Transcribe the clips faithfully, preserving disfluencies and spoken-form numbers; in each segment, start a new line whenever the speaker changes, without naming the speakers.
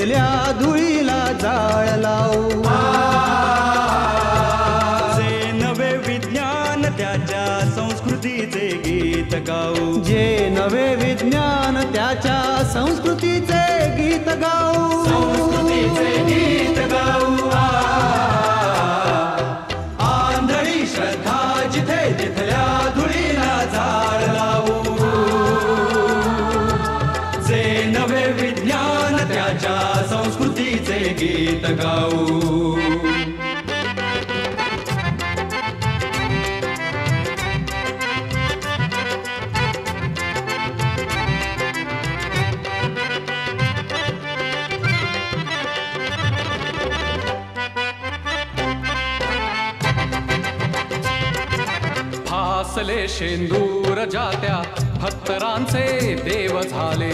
तिथल्या धुळीला जाळ लावू.
जे नवे विज्ञान त्याच्या संस्कृतीचे गीत गाऊ.
जे नवे विज्ञान त्याच्या संस्कृतीचे गीत गाऊ.
संस्कृतीचे गीत गाऊ. आंधळी श्रद्धा जिथे तिथल्या धुळीला जाळ लावू. जे नवे विज्ञान त्याच्या संस्कृतीचे गीत गाऊ.
फासले शेंदूर जात्या भक्तरांचे देव झाले.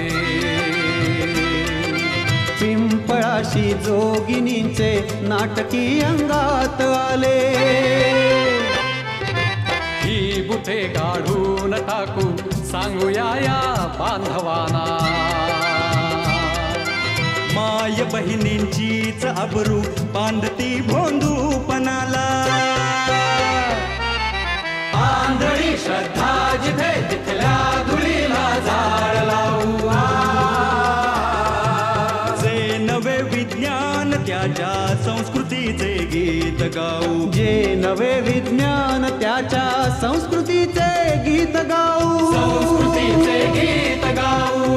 पिंपळाशी जोगिनींचे नाटकी अंगात आले.
ही बुथे काढून टाकू सांगूया या बांधवांना.
माय बहिणींचीच अबरू बांधती भोंदूपणाला. आंधळी श्रद्धा जिथे तिथल्या धुळीला जाळ लावू. जे नवे विज्ञान त्याच्या संस्कृतीचे गीत गाऊ.
जे नवे विज्ञान त्याच्या संस्कृतीचे गीत गाऊ.
संस्कृतीचे गीत गाऊ.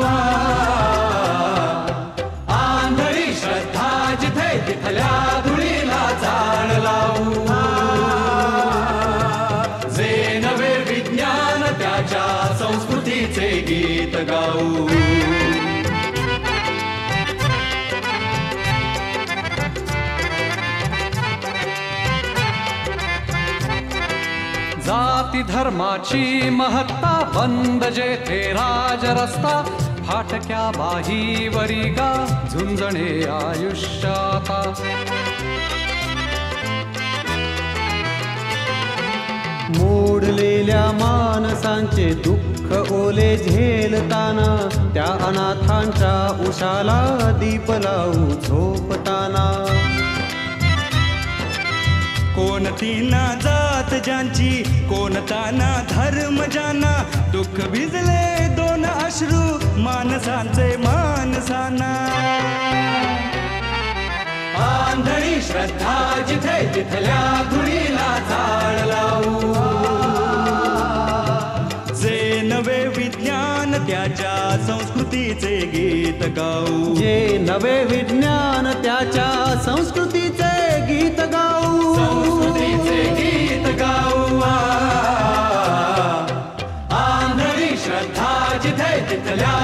आंधळी श्रद्धा जिथे तिथल्या धुळीला जाळ लावू. जे नवे विज्ञान त्याच्या संस्कृतीचे गीत गाऊ.
जाती धर्माची महत्ता बंद जेथे राज रस्ता. फाटक्या बाहीवरी गा झुंजणे आयुष्याता.
मोडलेल्या माणसांचे दुःख ओले झेलताना. त्या अनाथांच्या उशाला दीप लावू झोपताना.
कोणती ना जात ज्यांची कोणता ना धर्म ज्यांना. दुःख भिजले दोन अश्रू माणसांचे माणसांना. आंधळी श्रद्धा जिथे तिथल्या धुळीला जाळ लावू. जे नवे विज्ञान त्याच्या संस्कृतीचे गीत गाऊ.
जे नवे विज्ञान त्याच्या संस्कृतीचे गीत गाऊ.
संस्कृतीचे गीत गाऊ. आंधळी श्रद्धा जिथे तिथल्या